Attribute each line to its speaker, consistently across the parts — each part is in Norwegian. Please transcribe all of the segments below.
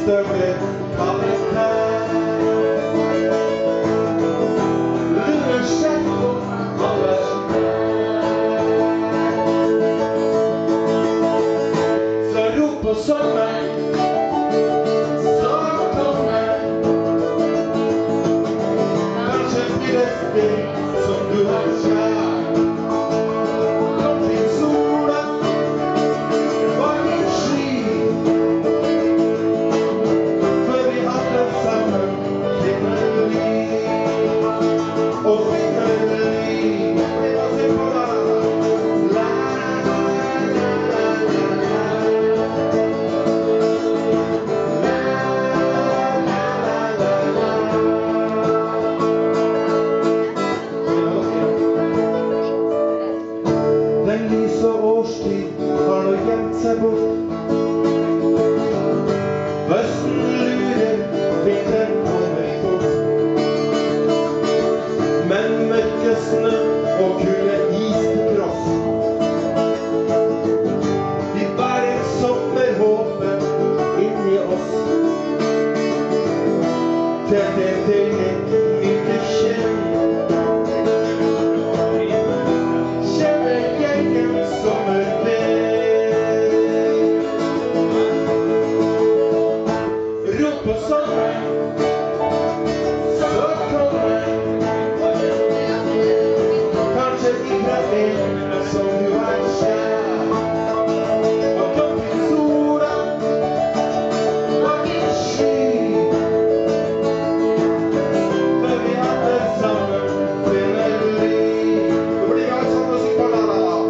Speaker 1: støvler, kalde tær. Lurer skjedd på alle så rop på sommer, så kommer. Kanskje blir det sted som du har kjær. Den lyse årstid har nå gjemt seg bort. Høsten lurer, vinteren kommer bort. Men mørke snø og kulde is til tross. Vi bærer sommerhåpet inni oss. Til det døgnet myke kjenn. På sommer, så kommer. Kanskje ifra en som du har kjær. Og kom til sola og i sky. For vi hadde sammen til melodi. Nå blir det sånn å si på la la la.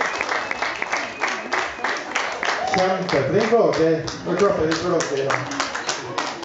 Speaker 1: Kjempeflink, Roger. Nå klapper vi for dere.